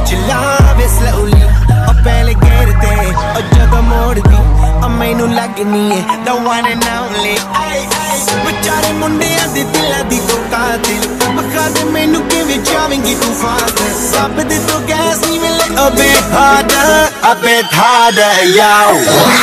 चलावे slowly पहले गेर ते जगह मोड़ दी मैनू लगनी है the one and only बेचारे मुंडियां दे दिलां दी तो कातिल बखा दे मैनू किवें जावेंगी तू फादर सब दे तो गैस नहीं मिले a bit harder yo